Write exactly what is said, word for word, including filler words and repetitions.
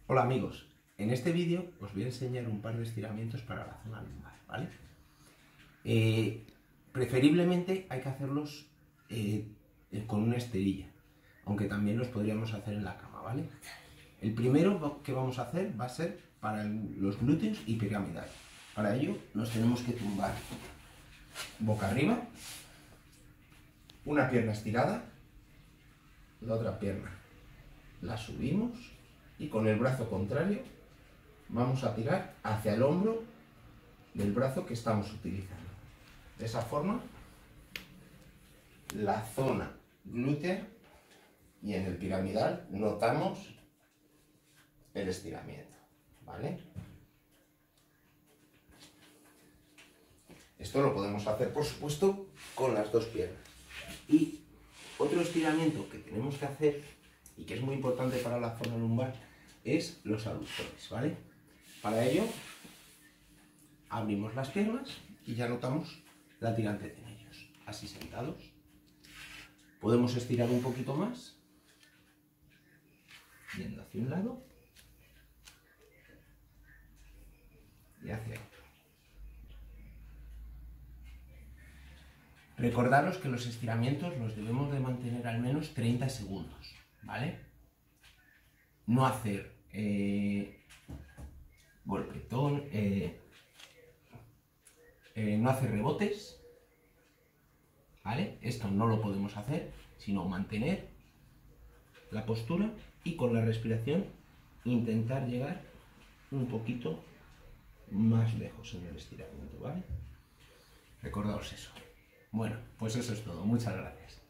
Hola amigos, en este vídeo os voy a enseñar un par de estiramientos para la zona lumbar, ¿vale? Eh, preferiblemente hay que hacerlos eh, con una esterilla, aunque también los podríamos hacer en la cama, ¿vale? El primero que vamos a hacer va a ser para el, los glúteos y piramidal. Para ello nos tenemos que tumbar boca arriba, una pierna estirada, la otra pierna la subimos y con el brazo contrario vamos a tirar hacia el hombro del brazo que estamos utilizando. De esa forma, la zona glútea y en el piramidal notamos el estiramiento, ¿vale? Esto lo podemos hacer, por supuesto, con las dos piernas. Y otro estiramiento que tenemos que hacer y que es muy importante para la zona lumbar es los aductores, ¿vale? Para ello, abrimos las piernas y ya notamos la tirante de ellos. Así sentados. Podemos estirar un poquito más, yendo hacia un lado y hacia otro. Recordaros que los estiramientos los debemos de mantener al menos treinta segundos, ¿vale? No hacer eh, golpetón, eh, eh, no hacer rebotes, ¿vale? Esto no lo podemos hacer, sino mantener la postura y con la respiración intentar llegar un poquito más lejos en el estiramiento, ¿vale? Recordaos eso. Bueno, pues eso es todo. Muchas gracias.